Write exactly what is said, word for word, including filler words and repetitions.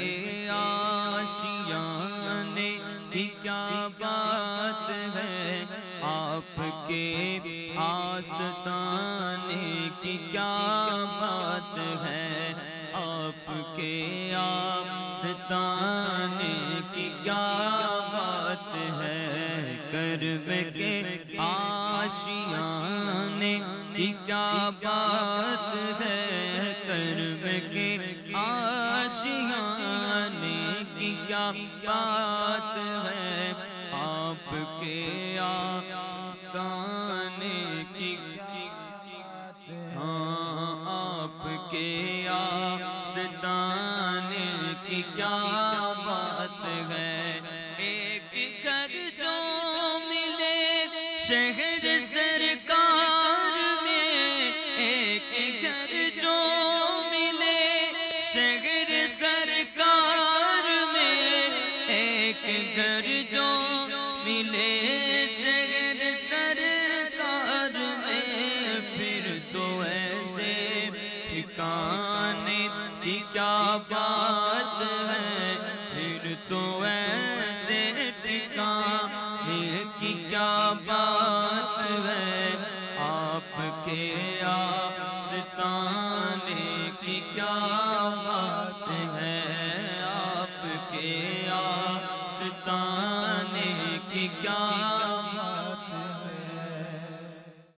آشیانے کی کیا بات ہے، آپ کے آستانے کی کیا بات ہے، آپ کے آستانے کی کیا بات ہے، کرم کے آشیانے کی کیا بات ہے، کرم کے آشیانے کی کیا بات ہے، آپ کے آستانے کی ہاں آپ کے آستانے کی کیا بات ہے، ایک گھر جو ملے شہر سرکار میں، ایک گھر جو ملے شہر سرکار میں، ایک گھر جو ملے شہر سرکار میں، پھر تو ایسے ٹھکانے کی کیا بات ہے، پھر تو ایسے ٹھکانے کی کیا بات ہے، آپ کے آستانے کی کیا بات